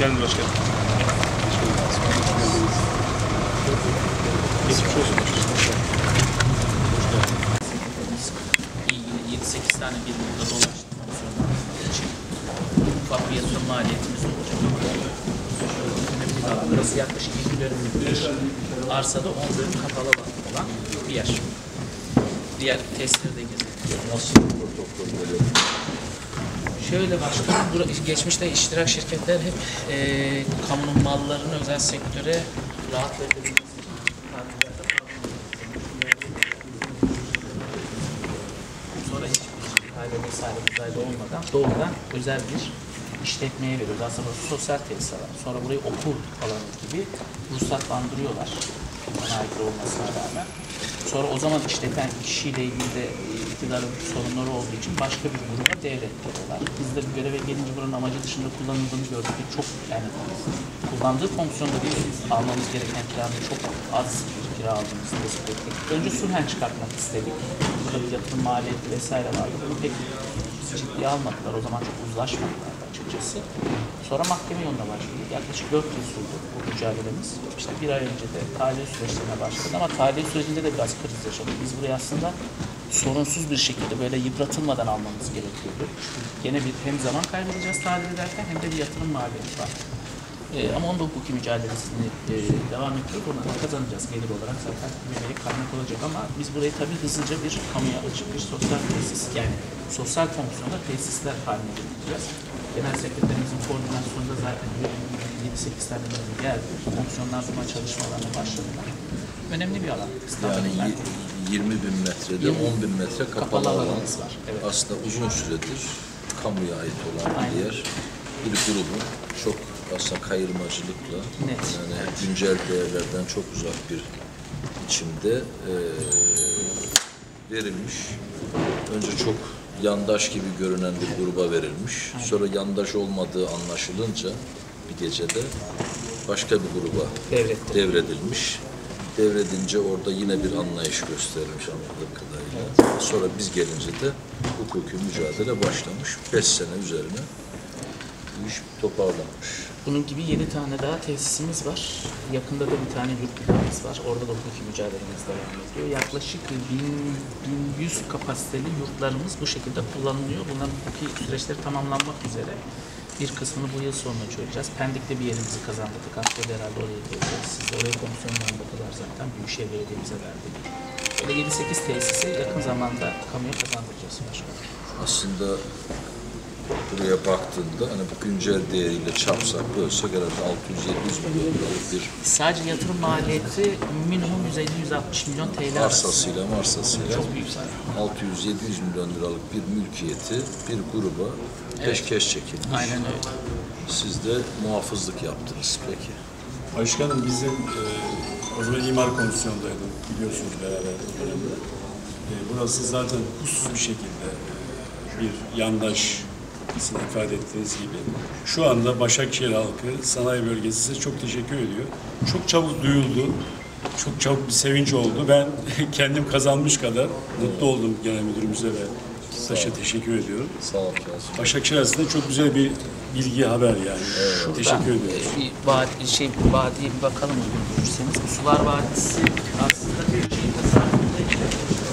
geldiniz başkanım. Geçmiş olsun. 7-8 tane bir burada dolaştı komisyonlarımız için. Ufak bir yatırım maliyetimiz olacak ama burası yaklaşık 2 dönümlük bir arsada 10 dönüm kapalı olan bir yer. Diğer testleri de gezelim. Nasıl protokol böyle? Şöyle başkanım, geçmişte iştirak şirketler hep kamunun mallarını özel sektöre rahat verebilmesi için sonra hiçbir ihale vesaire uzayda olmadan doğrudan özel bir işletmeye veriyoruz. Aslında sosyal tesis alanı. Sonra burayı okul alanı gibi ruhsatlandırıyorlar. Bana aykırı olmasına rağmen. Sonra o zaman işleten kişiyle ilgili de iktidarın sorunları olduğu için başka bir gruba devrettiriyorlar. Biz de bu göreve gelince buranın amacı dışında kullanıldığını gördük. Çok yani kullandığı fonksiyonda değil, almamız gereken kiranın çok az bir kira aldığımızı tespit ettik. Önce sulhen çıkartmak istedik. Burada bir yatırım maliyeti vesaire vardı. Bunu pek ciddiye almadılar. O zaman çok uzlaşmadılar açıkçası. Sonra mahkeme yoluna başladık. Yaklaşık 4 yıl sürdü bu mücadelemiz. İşte bir ay önce de tahliye süreçlerine başladık ama tahliye sürecinde de biraz kriz yaşadık. Biz burayı aslında sorunsuz bir şekilde böyle yıpratılmadan almamız gerekiyordu. Gene bir hem zaman kaybedeceğiz tahliye ederken hem de bir yatırım maliyeti var. Ama onun da hukuki mücadelesini devam ettiriyoruz. Onu kazanacağız gelir olarak zaten bir kaynak olacak ama biz burayı tabii hızlıca bir kamuya açık bir sosyal tesis yani sosyal fonksiyonda tesisler haline getireceğiz. Genel sekreterimizin koordinasyonunda zaten 7-8 tane bölüm geldi. Fonksiyonlandırma çalışmalarına başladılar. Önemli bir alan. Yani 20.000 metrede 10.000 metre kapalı alanımız var. Evet. Aslında uzun süredir kamuya ait olan bir yer. Bir grubun çok aslında kayırmacılıkla yani güncel değerlerden çok uzak bir biçimde verilmiş. Önce çok yandaş gibi görünen bir gruba verilmiş. Sonra yandaş olmadığı anlaşılınca bir gecede başka bir gruba devredilmiş. Devredince orada yine bir anlayış gösterilmiş anladığım kadarıyla. Sonra biz gelince de hukuki mücadele başlamış. 5 sene üzerine bu iş toparlanmış. Bunun gibi 7 tane daha tesisimiz var. Yakında da bir tane yurt binamız var. Orada da hukuki mücadelemiz devam ediyor. Yaklaşık 1100 kapasiteli yurtlarımız bu şekilde kullanılıyor. Bunların hukuki süreçleri tamamlanmak üzere. Bir kısmını bu yıl sonuna çözeceğiz. Pendik'te bir yerimizi kazandırdık. Aslında herhalde oraya geleceğiz. Siz de oraya komisyonlarında kadar zaten Büyükşehir Belediye'mize verdik. Böyle 7-8 tesisi yakın zamanda kamuya kazandıracağız başkanım. Aslında buraya baktığında hani bu güncel değeriyle çarpsak bölsek herhalde 600-700 milyon liralık bir sadece yatırım maliyeti minimum 150-160 milyon TL arsasıyla çok büyük sayı. 600-700 milyon liralık bir mülkiyeti bir gruba peşkeş çekilmiş. Aynen öyle. Siz de muhafızlık yaptınız peki. Başkanım bizim o zaman imar komisyonundaydım biliyorsunuz beraber o dönemde. Burası zaten hukuksuz bir şekilde bir yandaş sizin ifade ettiğiniz gibi. Şu anda Başakşehir halkı sanayi bölgesi size çok teşekkür ediyor. Çok çabuk duyuldu. Çok çabuk bir sevinç oldu. Ben kendim kazanmış kadar mutlu oldum genel müdürümüze ve Taş'a teşekkür ediyorum. Sağ olun. Başakşehir aslında çok güzel bir bilgi haber yani. Şuradan, teşekkür ediyoruz. Vadiye bir bakalım uygun görürseniz. Bu Sular Vadisi aslında bir şey tasarrufundaydı.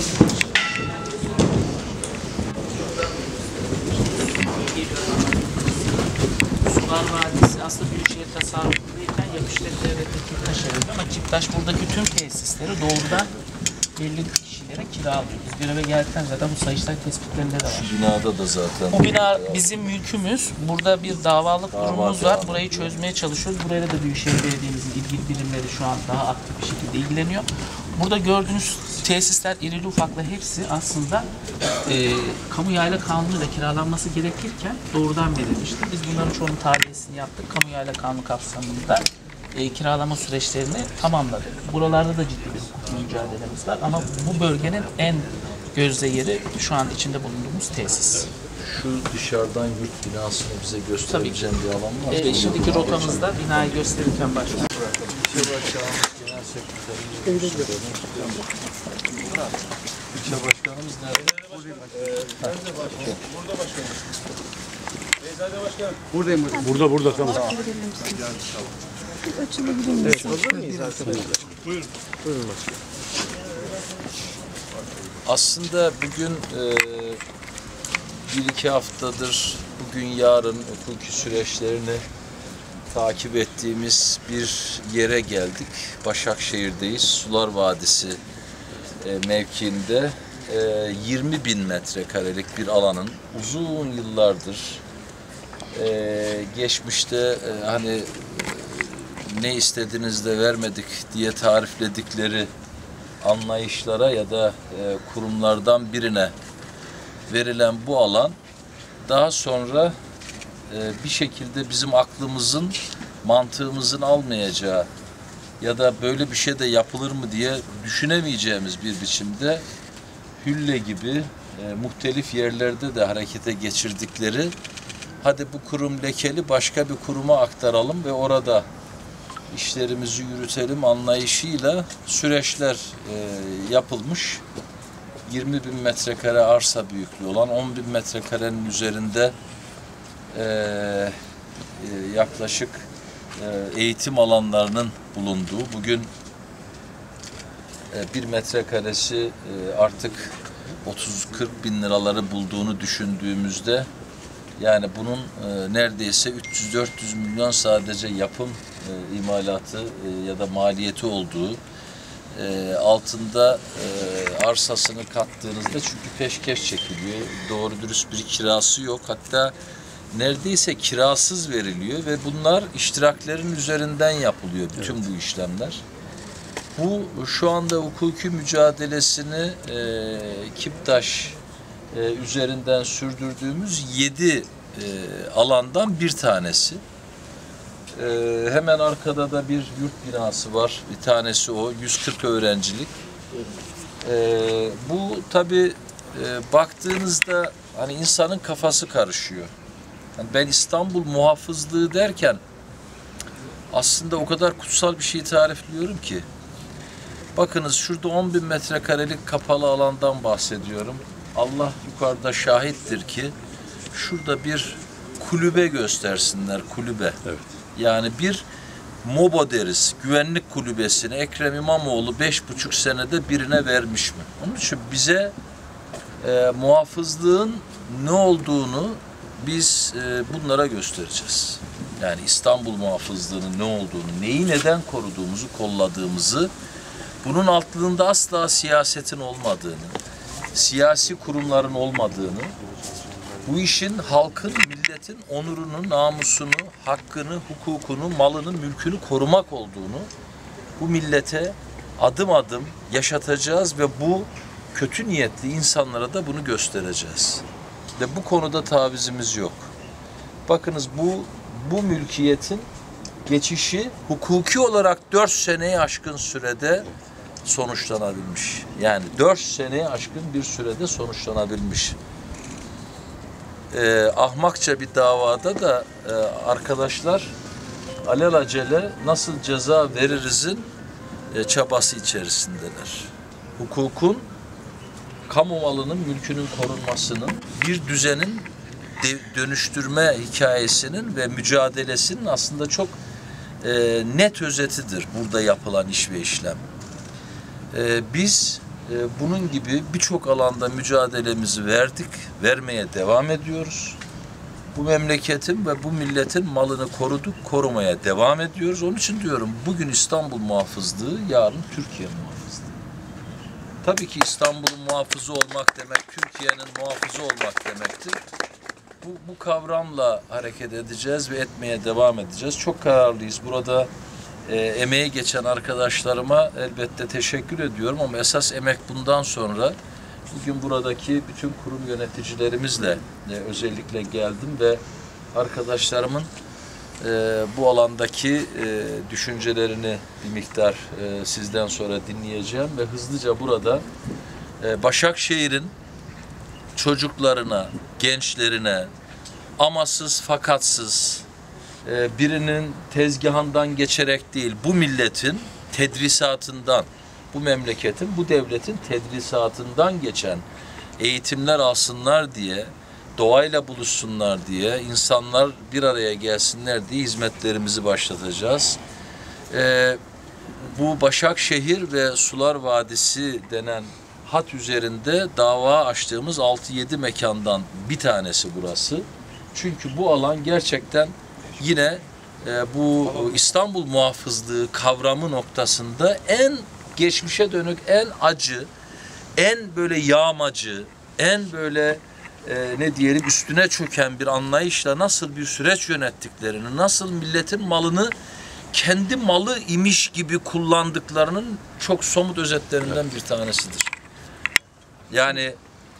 Sular Vadisi aslında Büyükşehir tasarrufundayken Yapışlet Devlet'te Çiptaş evinde ama Çiptaş buradaki tüm tesisleri doğrudan belli kişilere kiralıyor. Biz göreve geldikten zaten bu Sayıştay tespitlerinde de var. Şu binada da zaten. Bu bina bizim mülkümüz. Burada bir davalık durumumuz var. Burayı çözmeye çalışıyoruz. Burayla da Büyükşehir Belediye'mizin ilgili birimleri şu an daha aktif bir şekilde ilgileniyor. Burada gördüğünüz tesisler irili ufaklı hepsi aslında kamu yayla kanunuyla kiralanması gerekirken doğrudan verilmiştir. Biz bunların çoğunun tahliyesini yaptık. Kamu yayla kanunu kapsamında kiralama süreçlerini tamamladık. Buralarda da ciddi bir mücadelemiz var ama bu bölgenin en gözde yeri şu an içinde bulunduğumuz tesis. Şu dışarıdan yurt binasını bize gösterebileceğim bir alan var. Şimdiki rotamızda binayı gösterirken başlıyoruz. İlçe başkanımız nerede? Burada başkanım. Buradayım. Burada tamam. Evet, hazır mıyız arkadaşlar? Buyurun başkanım. Aslında bugün bir iki haftadır bugün yarın hukuki süreçlerini takip ettiğimiz bir yere geldik. Başakşehir'deyiz. Sular Vadisi mevkiinde 20.000 metrekarelik bir alanın uzun yıllardır geçmişte hani ne istediniz de vermedik diye tarifledikleri anlayışlara ya da kurumlardan birine verilen bu alan daha sonra bir şekilde bizim aklımızın, mantığımızın almayacağı ya da böyle bir şey de yapılır mı diye düşünemeyeceğimiz bir biçimde Hülle gibi muhtelif yerlerde de harekete geçirdikleri, hadi bu kurum lekeli başka bir kuruma aktaralım ve orada işlerimizi yürütelim anlayışıyla süreçler yapılmış. 20.000 metrekare arsa büyüklüğü olan 10.000 metrekarenin üzerinde yaklaşık eğitim alanlarının bulunduğu, bugün bir metrekaresi artık 30-40 bin liraları bulduğunu düşündüğümüzde, yani bunun neredeyse 300-400 milyon sadece yapım imalatı ya da maliyeti olduğu, altında arsasını kattığınızda, çünkü peşkeş çekiliyor, doğru dürüst bir kirası yok, hatta neredeyse kirasız veriliyor ve bunlar iştiraklerin üzerinden yapılıyor bütün bu işlemler. Bu şu anda hukuki mücadelesini Kiptaş üzerinden sürdürdüğümüz 7 alandan bir tanesi. Hemen arkada da bir yurt binası var. Bir tanesi o. 140 öğrencilik. Bu tabii baktığınızda hani insanın kafası karışıyor. Yani ben İstanbul muhafızlığı derken aslında o kadar kutsal bir şey tarifliyorum ki. Bakınız, şurada 10.000 metrekarelik kapalı alandan bahsediyorum. Allah yukarıda şahittir ki şurada bir kulübe göstersinler, kulübe. Evet. Yani bir MOBA deriz, güvenlik kulübesini Ekrem İmamoğlu 5,5 senede birine vermiş mi? Onun için bize muhafızlığın ne olduğunu biz bunlara göstereceğiz. Yani İstanbul muhafızlığının ne olduğunu, neyi neden koruduğumuzu, kolladığımızı, bunun altında asla siyasetin olmadığını, siyasi kurumların olmadığını, bu işin halkın, milletin onurunu, namusunu, hakkını, hukukunu, malını, mülkünü korumak olduğunu bu millete adım adım yaşatacağız ve bu kötü niyetli insanlara da bunu göstereceğiz. Ve bu konuda tavizimiz yok. Bakınız, bu mülkiyetin geçişi hukuki olarak 4 seneyi aşkın sürede sonuçlanabilmiş. Yani 4 seneyi aşkın bir sürede sonuçlanabilmiş. Ahmakça bir davada da arkadaşlar alelacele nasıl ceza veririzin çabası içerisindeler. Hukukun, kamu malının, mülkünün korunmasının, bir düzenin dönüştürme hikayesinin ve mücadelesinin aslında çok net özetidir burada yapılan iş ve işlem. Biz bunun gibi birçok alanda mücadelemizi verdik, vermeye devam ediyoruz. Bu memleketin ve bu milletin malını koruduk, korumaya devam ediyoruz. Onun için diyorum, bugün İstanbul muhafızlığı, yarın Türkiye muhafızlığı. Tabii ki İstanbul'un muhafızı olmak demek, Türkiye'nin muhafızı olmak demektir. Bu kavramla hareket edeceğiz ve etmeye devam edeceğiz. Çok kararlıyız. Burada emeği geçen arkadaşlarıma elbette teşekkür ediyorum ama esas emek bundan sonra. Bugün buradaki bütün kurum yöneticilerimizle özellikle geldim ve arkadaşlarımın bu alandaki düşüncelerini bir miktar sizden sonra dinleyeceğim ve hızlıca burada Başakşehir'in çocuklarına, gençlerine amasız fakatsız, birinin tezgahından geçerek değil, bu milletin tedrisatından, bu memleketin, bu devletin tedrisatından geçen eğitimler alsınlar diye doğayla buluşsunlar diye, insanlar bir araya gelsinler diye hizmetlerimizi başlatacağız. Bu Başakşehir ve Sular Vadisi denen hat üzerinde dava açtığımız 6-7 mekandan bir tanesi burası. Çünkü bu alan gerçekten yine bu İstanbul muhafızlığı kavramı noktasında en geçmişe dönük, en acı, en böyle yağmacı, en böyle ne diyelim üstüne çöken bir anlayışla nasıl bir süreç yönettiklerini, nasıl milletin malını kendi malı imiş gibi kullandıklarının çok somut özetlerinden bir tanesidir. Yani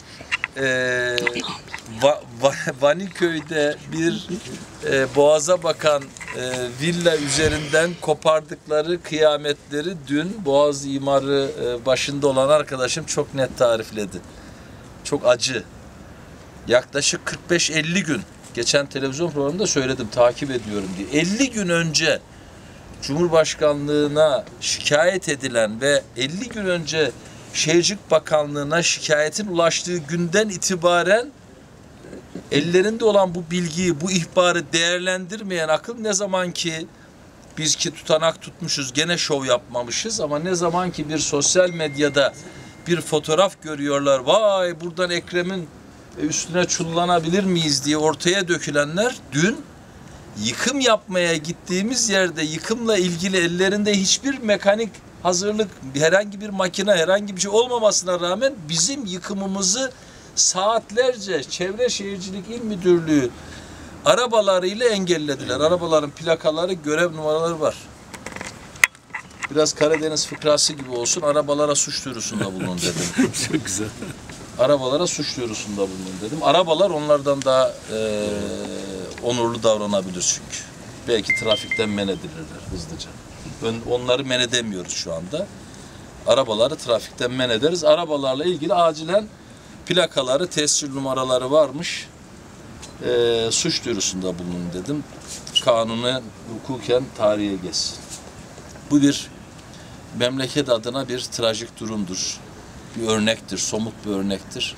Vaniköy'de bir boğaza bakan villa üzerinden kopardıkları kıyametleri dün Boğaz imarı başında olan arkadaşım çok net tarifledi. Çok acı. Yaklaşık 45-50 gün, geçen televizyon programında söyledim, takip ediyorum diye. 50 gün önce Cumhurbaşkanlığına şikayet edilen ve 50 gün önce Şehircilik Bakanlığı'na şikayetin ulaştığı günden itibaren ellerinde olan bu bilgiyi, bu ihbarı değerlendirmeyen akıl ne zaman ki biz ki tutanak tutmuşuz, gene şov yapmamışız ama ne zaman ki bir sosyal medyada bir fotoğraf görüyorlar, vay buradan Ekrem'in üstüne çullanabilir miyiz diye ortaya dökülenler, dün yıkım yapmaya gittiğimiz yerde yıkımla ilgili ellerinde hiçbir mekanik hazırlık, herhangi bir makine, herhangi bir şey olmamasına rağmen bizim yıkımımızı saatlerce Çevre Şehircilik İl Müdürlüğü arabalarıyla engellediler. Arabaların plakaları, görev numaraları var. Biraz Karadeniz fıkrası gibi olsun, arabalara suç duyurusunda bulunun dedim. Çok güzel. Arabalara suç duyurusunda bulunun dedim. Arabalar onlardan daha onurlu davranabilir çünkü. Belki trafikten men edilirler hızlıca. Onları men edemiyoruz şu anda. Arabaları trafikten men ederiz. Arabalarla ilgili acilen plakaları, tescil numaraları varmış. Suç duyurusunda bulunun dedim. Kanunu hukuken tarihe geçsin. Bu bir memleket adına bir trajik durumdur. Bir örnektir, somut bir örnektir.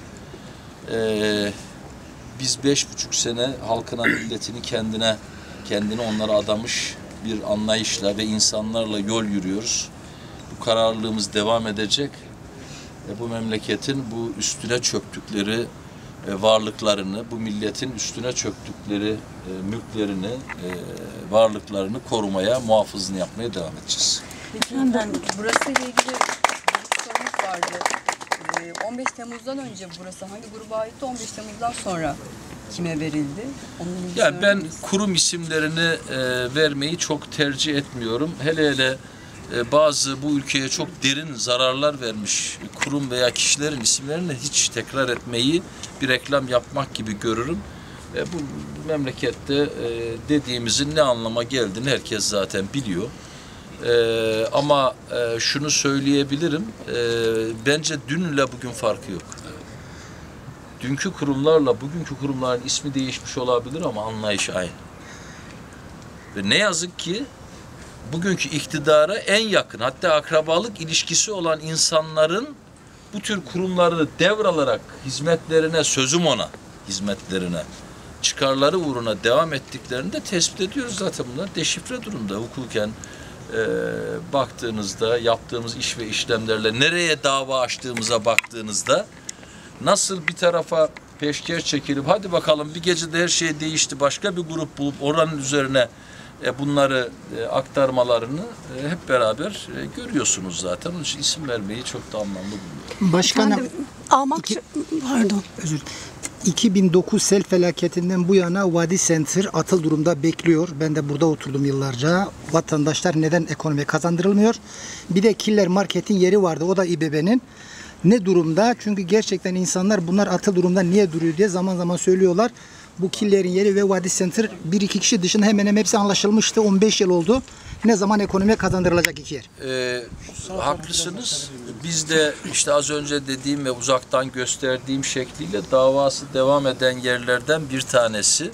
Biz 5,5 sene halkına, milletini kendini onlara adamış bir anlayışla ve insanlarla yol yürüyoruz. Bu kararlılığımız devam edecek. Bu memleketin bu üstüne çöktükleri varlıklarını, bu milletin üstüne çöktükleri mülklerini, varlıklarını korumaya, muhafızını yapmaya devam edeceğiz. Peki burası ile ilgili bir sorumuz vardı. 15 Temmuz'dan önce burası hangi gruba aitti? 15 Temmuz'dan sonra kime verildi? Yani ben kurum isimlerini vermeyi çok tercih etmiyorum. Hele hele bazı bu ülkeye çok derin zararlar vermiş kurum veya kişilerin isimlerini hiç tekrar etmeyi bir reklam yapmak gibi görürüm. Bu memlekette dediğimizin ne anlama geldiğini herkes zaten biliyor. Ama şunu söyleyebilirim, bence dünle bugün farkı yok. Dünkü kurumlarla bugünkü kurumların ismi değişmiş olabilir ama anlayış aynı. Ve ne yazık ki bugünkü iktidara en yakın, hatta akrabalık ilişkisi olan insanların bu tür kurumları devralarak hizmetlerine, sözüm ona, hizmetlerine, çıkarları uğruna devam ettiklerini de tespit ediyoruz zaten. Bunlar deşifre durumda hukuken. Baktığınızda, yaptığımız iş ve işlemlerle nereye dava açtığımıza baktığınızda nasıl bir tarafa peşkeş çekilip hadi bakalım bir gecede her şey değişti, başka bir grup bulup oranın üzerine bunları aktarmalarını hep beraber görüyorsunuz zaten. Onun için isim vermeyi çok da anlamlı buluyorum. Başkanım, Pardon. özür dilerim. 2009 sel felaketinden bu yana Vadi Center atıl durumda bekliyor. Ben de burada oturdum yıllarca. Vatandaşlar neden ekonomiye kazandırılmıyor? Bir de Killer Market'in yeri vardı. O da İBB'nin. Ne durumda? Çünkü gerçekten insanlar bunlar atıl durumda niye duruyor diye zaman zaman söylüyorlar. Bu Killer'in yeri ve Vadi Center 1-2 kişi dışında hemen hemen hepsi anlaşılmıştı. 15 yıl oldu. Ne zaman ekonomiye kazandırılacak iki yer? Haklısınız. Biz de işte az önce dediğim ve uzaktan gösterdiğim şekliyle davası devam eden yerlerden bir tanesi.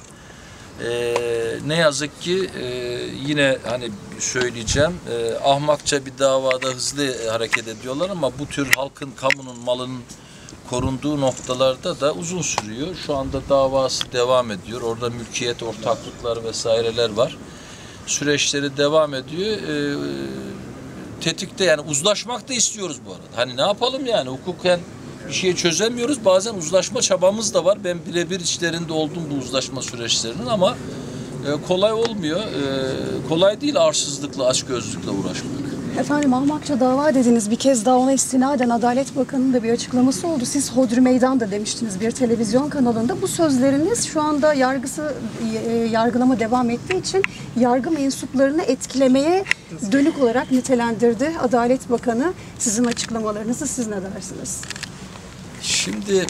Ne yazık ki yine hani söyleyeceğim, ahmakça bir davada hızlı hareket ediyorlar ama bu tür halkın, kamunun malının korunduğu noktalarda da uzun sürüyor. Şu anda davası devam ediyor. Orada mülkiyet, ortaklıklar vesaireler var. Süreçleri devam ediyor. Tetikte, yani uzlaşmak da istiyoruz bu arada. Hani ne yapalım yani, hukuken bir şey çözemiyoruz. Bazen uzlaşma çabamız da var. Ben birebir içlerinde oldum bu uzlaşma süreçlerinin ama kolay olmuyor. Kolay değil arsızlıkla, açgözlükle uğraşmak. Efendim ahmakça dava dediniz. Bir kez daha ona istinaden Adalet Bakanı'nın da bir açıklaması oldu. Siz hodri meydan da demiştiniz bir televizyon kanalında. Bu sözleriniz şu anda yargılama devam ettiği için yargı mensuplarını etkilemeye dönük olarak nitelendirdi Adalet Bakanı. Sizin açıklamalarınızı siz ne dersiniz? Şimdi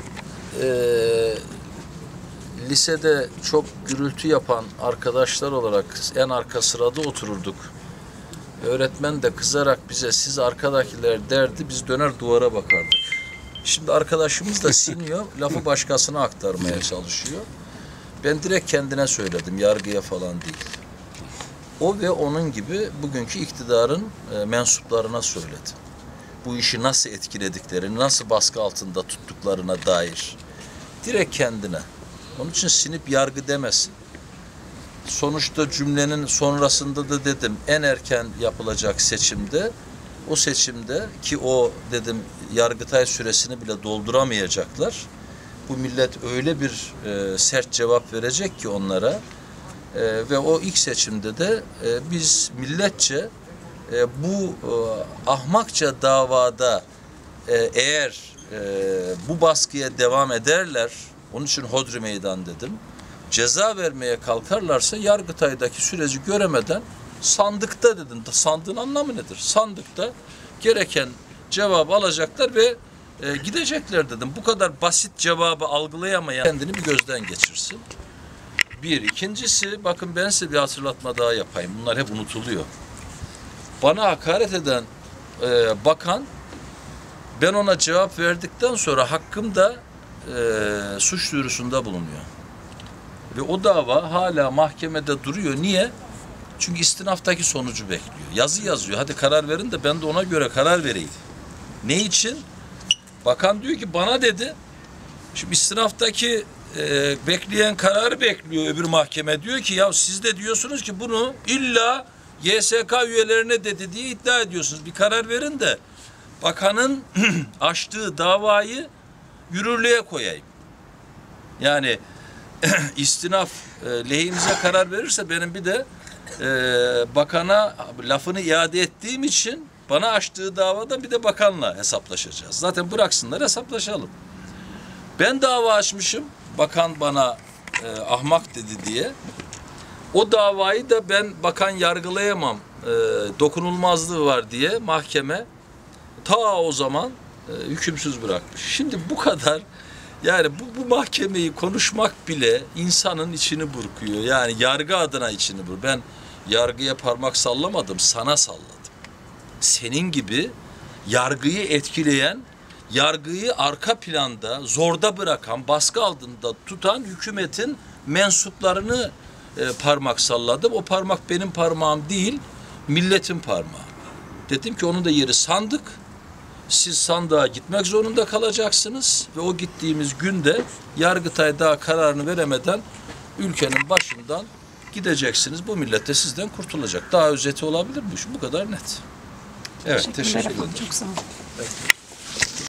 lisede çok gürültü yapan arkadaşlar olarak en arka sırada otururduk. Öğretmen de kızarak bize siz arkadakiler derdi, biz döner duvara bakardık. Şimdi arkadaşımız da siniyor, lafı başkasına aktarmaya çalışıyor. Ben direkt kendine söyledim, yargıya falan değil. O ve onun gibi bugünkü iktidarın mensuplarına söyledi. Bu işi nasıl etkilediklerini, nasıl baskı altında tuttuklarına dair. Direkt kendine. Onun için sinip yargı demesin. Sonuçta cümlenin sonrasında da dedim, en erken yapılacak seçimde, o seçimde ki o dedim Yargıtay süresini bile dolduramayacaklar. Bu millet öyle bir sert cevap verecek ki onlara ve o ilk seçimde de biz milletçe bu ahmakça davada eğer bu baskıya devam ederler, onun için hodri meydan dedim, ceza vermeye kalkarlarsa Yargıtay'daki süreci göremeden sandıkta dedim. Sandığın anlamı nedir? Sandıkta gereken cevabı alacaklar ve gidecekler dedim. Bu kadar basit cevabı algılayamayan kendini bir gözden geçirsin. Bir. İkincisi, bakın ben size bir hatırlatma daha yapayım. Bunlar hep unutuluyor. Bana hakaret eden bakan, ben ona cevap verdikten sonra hakkımda suç duyurusunda bulunuyor. Ve o dava hala mahkemede duruyor. Niye? Çünkü istinaftaki sonucu bekliyor. Yazı yazıyor. Hadi karar verin de ben de ona göre karar vereyim. Ne için? Bakan diyor ki bana dedi. Şimdi istinaftaki bekleyen kararı bekliyor. Öbür mahkeme diyor ki ya siz de diyorsunuz ki bunu illa YSK üyelerine dedi diye iddia ediyorsunuz. Bir karar verin de bakanın açtığı davayı yürürlüğe koyayım. Yani istinaf lehimize karar verirse benim bir de bakana lafını iade ettiğim için bana açtığı davada bir de bakanla hesaplaşacağız. Zaten bıraksınlar hesaplaşalım. Ben dava açmışım. Bakan bana ahmak dedi diye. O davayı da ben bakan yargılayamam. Dokunulmazlığı var diye mahkeme ta o zaman hükümsüz bırakmış. Şimdi bu kadar, yani bu mahkemeyi konuşmak bile insanın içini burkuyor. Yani yargı adına içini burkuyor. Ben yargıya parmak sallamadım, sana salladım. Senin gibi yargıyı etkileyen, yargıyı arka planda zorda bırakan, baskı altında tutan hükümetin mensuplarını parmak salladım. O parmak benim parmağım değil, milletin parmağı. Dedim ki onun da yeri sandık. Siz sandığa gitmek zorunda kalacaksınız ve o gittiğimiz günde Yargıtay daha kararını veremeden ülkenin başından gideceksiniz. Bu millet de sizden kurtulacak. Daha özeti olabilir mi? Bu kadar net. Evet, teşekkür ederim. Çok sağ olun. Evet.